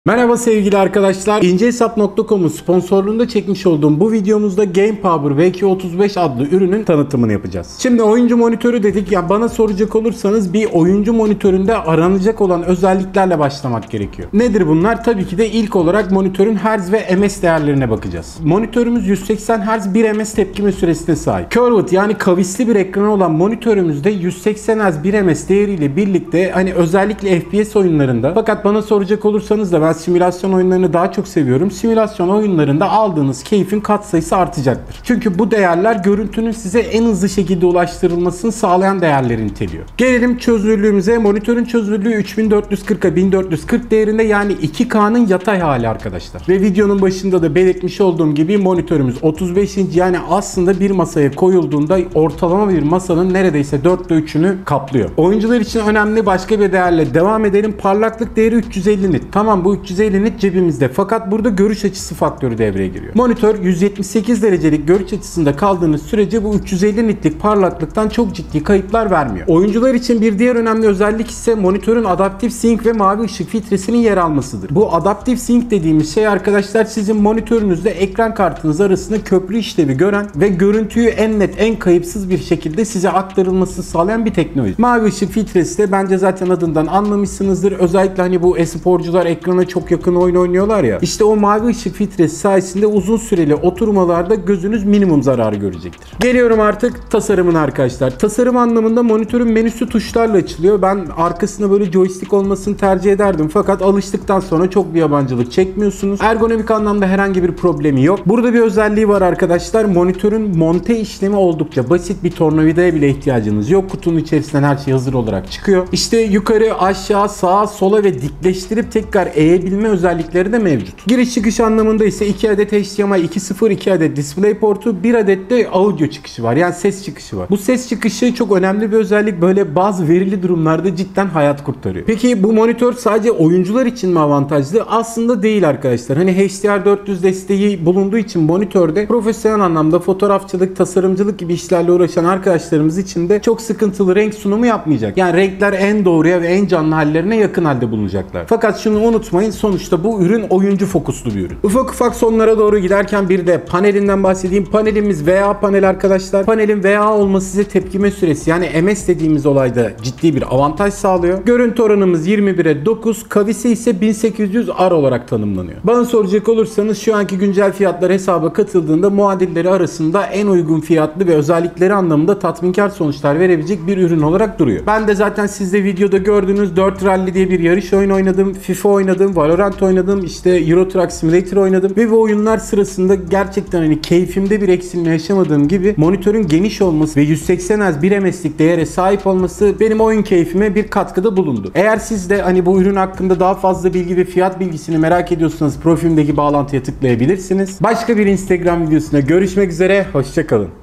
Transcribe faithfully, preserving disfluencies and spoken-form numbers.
Merhaba sevgili arkadaşlar. incehesap nokta com'un sponsorluğunda çekmiş olduğum bu videomuzda GamePower V iki otuz beş adlı ürünün tanıtımını yapacağız. Şimdi oyuncu monitörü dedik ya, bana soracak olursanız bir oyuncu monitöründe aranacak olan özelliklerle başlamak gerekiyor. Nedir bunlar? Tabii ki de ilk olarak monitörün hertz ve M S değerlerine bakacağız. Monitörümüz yüz seksen hertz bir M S tepkime süresine sahip. Curved yani kavisli bir ekranı olan monitörümüzde yüz seksen hertz bir M S değeriyle birlikte hani özellikle F P S oyunlarında, fakat bana soracak olursanız da ben simülasyon oyunlarını daha çok seviyorum. Simülasyon oyunlarında aldığınız keyfin katsayısı artacaktır. Çünkü bu değerler görüntünün size en hızlı şekilde ulaştırılmasını sağlayan değerleri niteliyor. Gelelim çözünürlüğümüze. Monitörün çözünürlüğü üç bin dört yüz kırk'a bin dört yüz kırk değerinde, yani iki K'nın yatay hali arkadaşlar. Ve videonun başında da belirtmiş olduğum gibi monitörümüz otuz beş inç, yani aslında bir masaya koyulduğunda ortalama bir masanın neredeyse dörtte üçünü kaplıyor. Oyuncular için önemli başka bir değerle devam edelim. Parlaklık değeri üç yüz elli nit. Tamam, bu üç yüz elli nit cebimizde, fakat burada görüş açısı faktörü devreye giriyor. Monitör yüz yetmiş sekiz derecelik görüş açısında kaldığınız sürece bu üç yüz elli nitlik parlaklıktan çok ciddi kayıplar vermiyor. Oyuncular için bir diğer önemli özellik ise monitörün adaptif sync ve mavi ışık filtresinin yer almasıdır. Bu adaptif sync dediğimiz şey arkadaşlar, sizin monitörünüzle ekran kartınız arasında köprü işlevi gören ve görüntüyü en net, en kayıpsız bir şekilde size aktarılmasını sağlayan bir teknoloji. Mavi ışık filtresi de bence zaten adından anlamışsınızdır. Özellikle hani bu e-sporcular ekrana çok yakın oyun oynuyorlar ya. İşte o mavi ışık filtresi sayesinde uzun süreli oturmalarda gözünüz minimum zararı görecektir. Geliyorum artık tasarımına arkadaşlar. Tasarım anlamında monitörün menüsü tuşlarla açılıyor. Ben arkasında böyle joystick olmasını tercih ederdim. Fakat alıştıktan sonra çok bir yabancılık çekmiyorsunuz. Ergonomik anlamda herhangi bir problemi yok. Burada bir özelliği var arkadaşlar. Monitörün monte işlemi oldukça basit. Bir tornavidaya bile ihtiyacınız yok. Kutunun içerisinden her şey hazır olarak çıkıyor. İşte yukarı, aşağı, sağa, sola ve dikleştirip tekrar eğebilme özellikleri de mevcut. Giriş çıkış anlamında ise iki adet H D M I iki nokta sıfır, iki adet DisplayPort'u, bir adet de audio çıkışı var. Yani ses çıkışı var. Bu ses çıkışı çok önemli bir özellik. Böyle bazı verili durumlarda cidden hayat kurtarıyor. Peki bu monitör sadece oyuncular için mi avantajlı? Aslında değil arkadaşlar. Hani H D R dört yüz desteği bulunduğu için monitörde profesyonel anlamda fotoğrafçılık, tasarımcılık gibi işlerle uğraşan arkadaşlarımız için de çok sıkıntılı renk sunumu yapmayacak. Yani renkler en doğruya ve en canlı hallerine yakın halde bulunacaklar. Fakat şunu unutmayın, sonuçta bu ürün oyuncu fokuslu bir ürün. Ufak ufak sonlara doğru giderken bir de panelinden bahsedeyim. Panelimiz V A panel arkadaşlar. Panelin V A olması size tepkime süresi, yani M S dediğimiz olayda ciddi bir avantaj sağlıyor. Görüntü oranımız yirmi bire dokuz, kavisi ise bin sekiz yüz R olarak tanımlanıyor. Bana soracak olursanız şu anki güncel fiyatlar hesaba katıldığında muadilleri arasında en uygun fiyatlı ve özellikleri anlamında tatminkar sonuçlar verebilecek bir ürün olarak duruyor. Ben de zaten siz de videoda gördüğünüz dört Rally diye bir yarış oyunu oynadım. FIFA oynadım, Valorant oynadım, işte Euro Truck Simulator oynadım ve bu oyunlar sırasında gerçekten hani keyfimde bir eksilme yaşamadığım gibi monitörün geniş olması ve yüz seksen hertz bir M S'lik değere sahip olması benim oyun keyfime bir katkıda bulundu. Eğer siz de hani bu ürün hakkında daha fazla bilgi ve fiyat bilgisini merak ediyorsanız profilimdeki bağlantıya tıklayabilirsiniz. Başka bir Instagram videosunda görüşmek üzere, hoşça kalın.